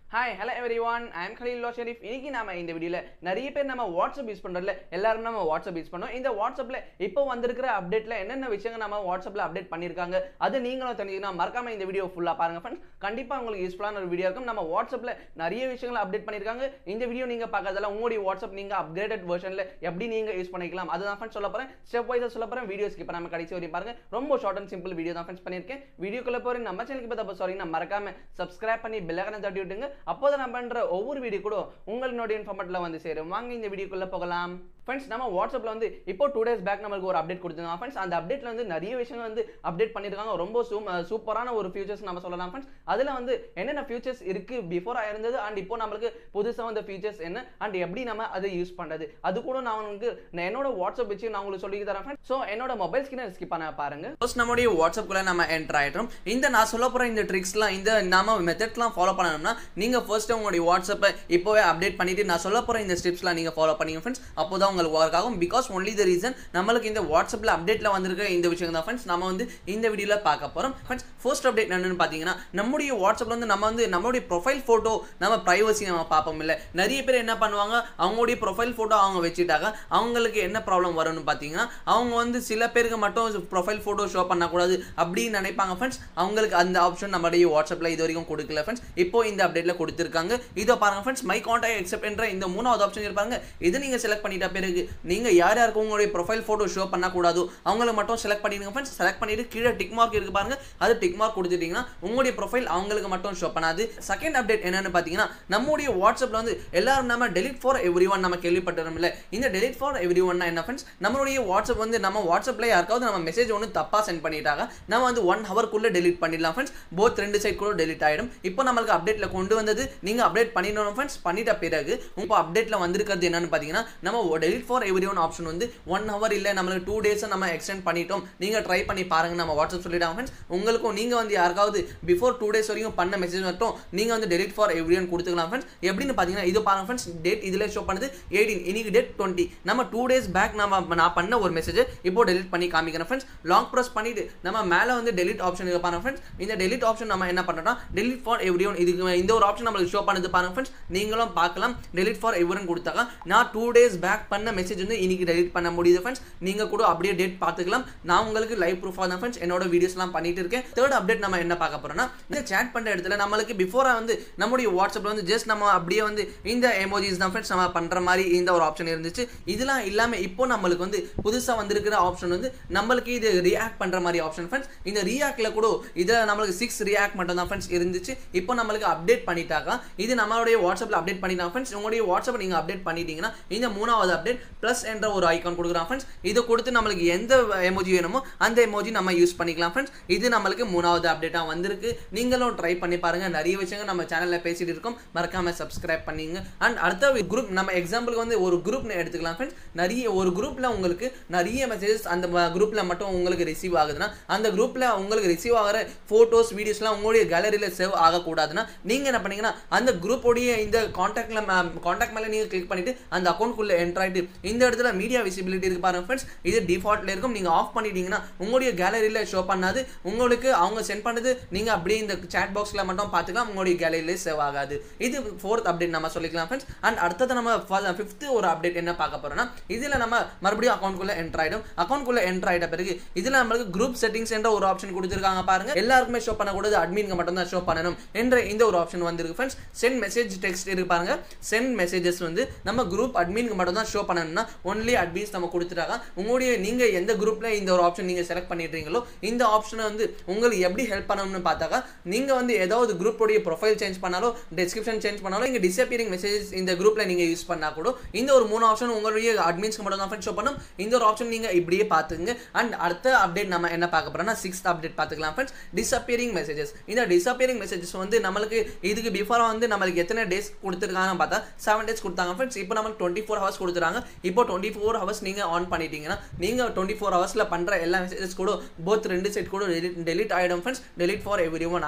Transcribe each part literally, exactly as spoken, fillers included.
Hi, hello everyone. I am Khaleel Sharif. இன்னைக்கு நாம இந்த வீடியோல நிறைய பேர் நம்ம WhatsApp யூஸ் பண்றோம்ல எல்லாரும் நம்ம WhatsApp யூஸ் பண்ணோம். இந்த WhatsAppல இப்போ வந்திருக்கிற அப்டேட்ல என்னென்ன விஷயங்கள் நம்ம WhatsAppல அப்டேட் பண்ணிருக்காங்க அது நீங்களும் தெரிஞ்சுக்கணும். மறக்காம இந்த வீடியோ ஃபுல்லா பாருங்க फ्रेंड्स. கண்டிப்பா உங்களுக்கு யூஸ்ஃபுல்லான ஒரு வீடியோ இருக்கும். நம்ம WhatsAppல நிறைய விஷயங்களை அப்டேட் பண்ணிருக்காங்க. இந்த வீடியோ நீங்க பார்க்கறதால உங்களுடைய WhatsApp நீங்க அப்கிரேடட் வெர்ஷன்ல எப்படி நீங்க யூஸ் பண்ணிக்கலாம் அதுதான் फ्रेंड्स சொல்ல போறேன். ஸ்டெப் வைஸா சொல்ல போறேன். வீடியோ ஸ்கிப் பண்ணாம கடைசி வரையும் பாருங்க. ரொம்ப ஷார்ட் அண்ட் சிம்பிள் வீடியோ தான் फ्रेंड्स பண்ணிருக்கேன். வீடியோக்குள்ள போறேன் நம்ம சேனலுக்கு பார்த்தா சாரி நான் மறக்காம Subscribe பண்ணி பெல் ஐகானை தட்டி விட்டுங்க. அப்போதான் நான் பண்ற ஒவ்வொரு வீடியோ கூட உங்களோட இன்ஃபார்மேட்டிவ்ல வந்து சேரும். வாங்க இந்த வீடியோக்குள்ள போகலாம். फ्रेंड्स நம்ம வாட்ஸ்அப்ல வந்து இப்போ two days பேக் நமக்கு ஒரு அப்டேட் கொடுத்திருந்தாங்க फ्रेंड्स. அந்த அப்டேட்ல வந்து நிறைய விஷயங்கள் வந்து அப்டேட் பண்ணிருக்காங்க. ரொம்ப சூப்பரான ஒரு ஃபீச்சர்ஸ் நம்ம சொல்லலாம் फ्रेंड्स. அதுல வந்து என்னென்ன ஃபீச்சர்ஸ் இருக்கு பிஃபோரா இருந்தது அண்ட் இப்போ நமக்கு புதுசா வந்த ஃபீச்சர்ஸ் என்ன அண்ட் எப்படி நம்ம அதை யூஸ் பண்றது அது கூட நான் உங்களுக்கு என்னோட வாட்ஸ்அப் வச்சு நான் உங்களுக்கு சொல்லி தரேன் फ्रेंड्स. சோ என்னோட மொபைல் ஸ்கிரீனை ஸ்கிப் பண்ண பாருங்க. ஃபர்ஸ்ட் நம்மளுடைய வாட்ஸ்அப் குள்ள நம்ம என்டர் ஆயிட்டோம். இந்த நான் சொல்ல போற இந்த ட்ரிக்ஸ்லாம் இந்த நாம மெத்தட்ஸ்லாம் ஃபாலோ பண்ணனும்னா நீங்க ஃபர்ஸ்ட் உங்களுடைய வாட்ஸ்அப்பை இப்போவே அப்டேட் பண்ணிட்டு நான் சொல்ல போற இந்த ஸ்டெப்ஸ்லாம் நீங்க ஃபாலோ பண்ணீங்க फ्रेंड्स. அப்போதான் உங்களுக்கு வொர்க் ஆகும். because only the reason நமக்கு இந்த வாட்ஸ்அப்ல அப்டேட்ல வந்திருக்க இந்த விஷயம் தான் फ्रेंड्स நாம வந்து இந்த வீடியோல பார்க்க போறோம் फ्रेंड्स. ஃபர்ஸ்ட் அப்டேட் என்னன்னு பாத்தீங்கன்னா நம்மளுடைய வாட்ஸ்அப்ல வந்து நம்ம வந்து நம்மளுடைய ப்ரொஃபைல் போட்டோ நம்ம பிரைவசி நம்ம பாப்போம் இல்ல. நிறைய பேர் என்ன பண்ணுவாங்க அவங்களுடைய ப்ரொஃபைல் போட்டோ அவங்க வச்சிட்டாங்க அவங்களுக்கு என்ன ப்ராப்ளம் வரும்னு பாத்தீங்கன்னா அவங்க வந்து சில பேருக்கு மட்டும் ப்ரொஃபைல் போட்டோ ஷோ பண்ண கூடாது அப்படி நினைப்பாங்க फ्रेंड्स. அவங்களுக்கு அந்த ஆப்ஷன் நம்மளுடைய வாட்ஸ்அப்ல இது வரைக்கும் கொடுக்கல फ्रेंड्स. இப்போ இந்த அப்டேட்ல கொடுத்திருக்காங்க. இதோ பாருங்க फ्रेंड्स மை கான்டாக்ட் எக்ஸெப்ட் என்ற இந்த மூணாவது ஆப்ஷன் இருப்பாங்க. இது நீங்க செலக்ட் பண்ணிட்ட பிறகு நீங்க யார் யாருக்கு உங்களுடைய ப்ரொஃபைல் போட்டோ ஷோ பண்ண கூடாது அவங்கள மட்டும் செலக்ட் பண்ணிடுங்க फ्रेंड्स. செலக்ட் பண்ணிட்டு கீழே டிக் மார்க் இருக்கு பாருங்க அது டிக் மார்க் கொடுத்துட்டீங்கன்னா உங்களுடைய ப்ரொஃபைல் அவங்களுக்கு மட்டும் ஷோ பண்ணாது. செகண்ட் அப்டேட் என்னன்னு பாத்தீங்கன்னா நம்மளுடைய வாட்ஸ்அப்ல வந்து எல்லாரும் நம்ம delete for everyone நம்ம கேள்விப்பட்டிருக்கோம் இல்ல. இந்த delete for everyone என்ன फ्रेंड्स நம்மளுடைய வாட்ஸ்அப் வந்து நம்ம வாட்ஸ்அப்ல யாருக்காவது நம்ம மெசேஜ் ஒன்னு தப்பா சென்ட் பண்ணிட்டாங்க நம்ம வந்து one hour குள்ள delete பண்ணிடலாம் फ्रेंड्स. both ரெண்டு சைடு கூட delete ஆயிடும். இப்போ நமக்கு அப்டேட்ல கொண்டு வந்தது நீங்க அப்டேட் பண்ணிடணும் फ्रेंड्स. பண்ணிட்ட பிறகு உங்க அப்டேட்ல வந்திருக்கிறது என்னன்னு பாத்தீங்கன்னா நம்ம delete for everyone ஆப்ஷன் வந்து one hour இல்ல நமக்கு two days நம்ம எக்ஸ்டெண்ட் பண்ணிட்டோம். நீங்க ட்ரை பண்ணி பாருங்க நம்ம வாட்ஸ்அப் சொல்லிட்டாங்க फ्रेंड्स. உங்களுக்கு நீங்க வந்து யாருக்காவது before two days வரைக்கும் பண்ண மெசேஜ் மட்டும் நீங்க வந்து delete for everyone கொடுத்துக்கலாம் फ्रेंड्स. எப்படின்னு பாத்தீங்கன்னா இது பாருங்க फ्रेंड्स டேட் இதுல ஷோ பண்ணுது eighteen இன்னைக்கு டேட் twenty நம்ம two days பேக் நம்ம நான் பண்ண ஒரு மெசேஜ் இப்போ delete பண்ணி காமிக்கிறேன் फ्रेंड्स. லாங் பிரஸ் பண்ணிட்டு நம்ம மேல வந்து delete ஆப்ஷன் இருக்கு பாருங்க फ्रेंड्स. இந்த delete ஆப்ஷன் நம்ம என்ன பண்றோம்னா delete for everyone இது இந்த ஒரு ஆப்ஷன் நமக்கு ஷோ பண்ணுது பாருங்க फ्रेंड्स. நீங்களும் பார்க்கலாம் delete for everyone கொடுத்தாங்க நான் two days பேக் பண்ண மெசேஜ் வந்து இன்னைக்கு delete பண்ண முடியுது फ्रेंड्स. நீங்க கூட அப்படியே டேட் பார்த்துக்கலாம். நான் உங்களுக்கு லைவ் ப்ரூஃபா தான் फ्रेंड्स என்னோட வீடியோஸ்லாம் பண்ணிட்டு இருக்கேன். தேர்ட் அப்டேட் நம்ம என்ன பார்க்க போறோம்னா இந்த சாட் பண்ற இடத்துல நமக்கு பிஃபோரா வந்து நம்மளுடைய வாட்ஸ்அப்ல வந்து ஜஸ்ட் நம்ம அப்படியே வந்து இந்த எமோஜிஸ் தான் फ्रेंड्स நம்ம பண்ற மாதிரி இந்த ஒரு ஆப்ஷன் இருந்துச்சு. இதெல்லாம் இல்லாம இப்போ நமக்கு வந்து புதுசா வந்திருக்கிற ஆப்ஷன் வந்து நமக்கு இது ரியாக்ட் பண்ற மாதிரி ஆப்ஷன் फ्रेंड्स. இந்த ரியாக்ட்ல கூட இத நமக்கு சிக்ஸ் ரியாக்ட் மட்டும் தான் फ्रेंड्स இருந்துச்சு. இப்போ நமக்கு அப்டேட் பண்ணிட்டாங்க. இது நம்மளுடைய வாட்ஸ்அப்ல அப்டேட் பண்ணிட்டாங்க फ्रेंड्स. உங்களுடைய வாட்ஸ்அப் நீங்க அப்டேட் பண்ணிட்டீங்கன்னா இந்த மூணாவது அப்டேட் பிளஸ் என்ற ஒரு ஐகான் கொடுக்குறாங்க फ्रेंड्स. இத கொடுத்து நமக்கு எந்த எமோஜி வேணுமோ அந்த எமோஜி நம்ம யூஸ் பண்ணிக்கலாம் फ्रेंड्स. இது நமக்கு மூணாவது அப்டேட்டா வந்திருக்கு. நீங்களும் ட்ரை பண்ணி பாருங்க. நிறைய விஷயங்கள் நம்ம சேனல்ல பேசிட்டு இருக்கோம். மறக்காம Subscribe பண்ணீங்க. அண்ட் அடுத்த குரூப் நம்ம எக்ஸாம்பிளுக்கு வந்து ஒரு குரூப்னு எடுத்துக்கலாம் फ्रेंड्स. நிறைய ஒரு குரூப்ல உங்களுக்கு நிறைய மெசேஜஸ் அந்த குரூப்ல மட்டும் உங்களுக்கு ரிசீவ் ஆகுதுன்னா அந்த குரூப்ல உங்களுக்கு ரிசீவ் ஆகிற போட்டோஸ் வீடியோஸ்லாம் உங்களுடைய கேலரியில சேவ் ஆக கூடாதுன்னா நீங்க என்ன பண்ணீங்கன்னா அந்த குரூப்போடைய இந்த கான்டாக்ட்ல கான்டாக்ட் மேல நீங்க கிளிக் பண்ணிட்டு அந்த அக்கௌண்ட்குள்ள என்டர் ஆயிட்டு இந்த இடத்துல மீடியா விசிபிலிட்டி இருக்கு பாருங்க फ्रेंड्स. இது டிஃபால்ட்ல இருக்கும். நீங்க ஆஃப் பண்ணிட்டீங்கன்னா உங்களுடைய கேலரியில ஷோ பண்ணாது. உங்களுக்கு அவங்க சென்ட் பண்ணது நீங்க அப்படியே இந்த சாட் பாக்ஸ்ல மட்டும் பார்த்துக்கலாம். உங்களுடைய கேலரியில சேவ் ஆகாது. இது ஃபோர்த் அப்டேட் நம்ம சொல்லிக்கலாம் फ्रेंड्स. அண்ட் அடுத்தது நம்ம ஃபிஃப்த் ஒரு அப்டேட் என்ன பார்க்க போறோம்னா இதுல நம்ம மறுபடியும் அக்கௌண்ட்குள்ள என்டர் ஆயிடும். அக்கௌண்ட்குள்ள என்டர் ஆயிட்ட பிறகு இதுல நமக்கு குரூப் செட்டிங்ஸ் என்ற ஒரு ஆப்ஷன் கொடுத்திருக்காங்க பாருங்க. எல்லாருக்குமே ஷோ பண்ணக்கூடாது அட்மின்க்கு மட்டும் தான் ஷோ பண்ணணும் என்ற இந்த ஒரு ஆப்ஷன் வந்திருக்கு फ्रेंड्स. சென்ட் மெசேஜ் டெக்ஸ்ட் இருக்கு பாருங்க. சென்ட் மெசேஜஸ் வந்து நம்ம குரூப் அட்மின்க்கு மட்டும் தான் ஷோ பண்ணணும்னா ஒன்லி அட்மின்ஸ் நம்ம கொடுத்துட்டாங்க. உங்களுடைய நீங்க எந்த குரூப்ல இந்த ஒரு ஆப்ஷன் நீங்க செலக்ட் பண்ணிட்டீங்களோ இந்த ஆப்ஷனை வந்து உங்களுக்கு எப்படி ஹெல்ப் பண்ணணும்னு பார்த்தாக்கா நீங்க வந்து ஏதாவது குரூப் உடைய ப்ரொஃபைல் சேஞ்ச் பண்ணாலோ டெஸ்கிரிப்ஷன் சேஞ்ச் பண்ணாலோ இங்க டிஸப்பியரிங் மெசேஜஸ் இந்த குரூப்ல நீங்க யூஸ் பண்ணா கூட இந்த ஒரு மூணு ஆப்ஷன் உங்களுடைய அட்மின்ஸ்க்கு மட்டும் தான் ஷோ பண்ணும். இந்த ஒரு ஆப்ஷன் நீங்க இப்படியே பாத்துங்க. அண்ட் அடுத்த அப்டேட் நம்ம என்ன பார்க்க போறோம்னா சிக்ஸ்த் அப்டேட் பாத்துக்கலாம் फ्रेंड्स. Disappearing messages. இந்த டிஸப்பியரிங் மெசேஜஸ் வந்து நமக்கு இதுக்கு பிஃபோரா வந்து நமக்கு எத்தனை டேஸ் கொடுத்திருக்காங்கன்னு பார்த்தா seven டேஸ் கொடுத்தாங்க फ्रेंड्स. இப்போ நமக்கு twenty-four hours கொடுத்துறாங்க. இப்போ twenty-four hours நீங்க ஆன் பண்ணிட்டீங்கன்னா நீங்க twenty-four hours பண்ற எல்லா மெசேஜஸ் கூட both ரெண்டு சைடு கூட delete ஆயிடும் फ्रेंड्स. delete for everyone ஆயிடும்.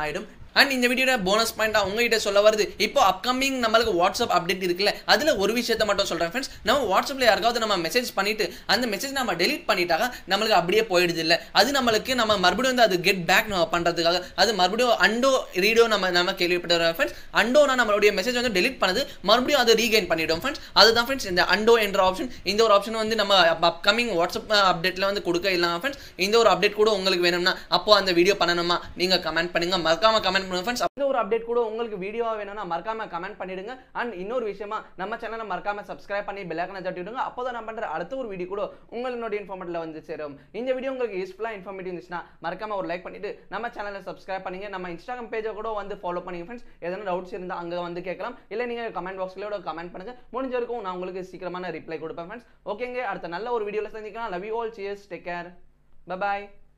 அண்ட் இந்த வீடியோட போனஸ் பாயிண்டா உங்ககிட்ட சொல்ல வருது இப்போ அப்கமிங் நம்மளுக்கு வாட்ஸ்அப் அப்டேட் இருக்குல்ல அதுல ஒரு விஷயத்தை மட்டும் சொல்றேன் ஃப்ரெண்ட்ஸ். நம்ம வாட்ஸ்அப்ல யாருக்காவது நம்ம மெசேஜ் பண்ணிட்டு அந்த மெசேஜ் நம்ம டெலீட் பண்ணிட்டாங்க நம்மளுக்கு அப்படியே போயிடுது இல்ல, அது நம்மளுக்கு நம்ம மறுபடியும் வந்து அது கெட் பேக் நம்ம பண்றதுக்காக அது மறுபடியும் அண்டோ ரீடோ நம்ம நம்ம கேள்விப்பட்ட ஃப்ரெண்ட்ஸ். அண்டோனா நம்மளுடைய மெசேஜ் வந்து டெலீட் பண்ணது மறுபடியும் அதை ரீகெயின் பண்ணிடும் ஃப்ரெண்ட்ஸ். அதுதான் ஃப்ரெண்ட்ஸ் இந்த அண்டோ என்ற ஆப்ஷன். இந்த ஒரு ஆப்ஷன் வந்து நம்ம அப்கமிங் வாட்ஸ்அப் அப்டேட்ல வந்து கொடுக்க இல்லாம ஃப்ரெண்ட்ஸ். இந்த ஒரு அப்டேட் கூட உங்களுக்கு வேணும்னா அப்போ அந்த வீடியோ பண்ணணுமா நீங்க கமெண்ட் பண்ணுங்க, மறக்காம கமெண்ட் பண்ணுங்க ஃப்ரெண்ட்ஸ். இந்த ஒரு அப்டேட் கூட உங்களுக்கு வீடியோவா வேணும்னா மறக்காம கமெண்ட் பண்ணிடுங்க. அண்ட் இன்னொரு விஷயமா நம்ம சேனலை மறக்காம சப்ஸ்கிரைப் பண்ணி பெல் ஐகானை தட்டி விடுங்க. அப்போதான் நான் பண்ற அடுத்த ஒரு வீடியோ கூட உங்களோட இன்ஃபார்மேட்டிவ்ல வந்து சேரும். இந்த வீடியோ உங்களுக்கு யூஸ்ஃபுல்லா இன்ஃபார்மேட்டிவ் இருந்துச்சுன்னா மறக்காம ஒரு லைக் பண்ணிட்டு நம்ம சேனலை சப்ஸ்கிரைப் பண்ணுங்க. நம்ம இன்ஸ்டாகிராம் பேஜை கூட வந்து ஃபாலோ பண்ணுங்க ஃப்ரெண்ட்ஸ். எதனா டவுட்ஸ் இருந்தா அங்க வந்து கேட்கலாம், இல்ல நீங்க கமெண்ட் பாக்ஸ்ல கமெண்ட் பண்ணுங்க. முடிஞ்ச வரைக்கும் நான் உங்களுக்கு சீக்கிரமான ரிப்ளை கொடுப்பேன் ஃப்ரெண்ட்ஸ். ஓகேங்க, அடுத்த நல்ல ஒரு வீடியோல சந்திக்கலாம். Love you all, cheers, take care, bye by.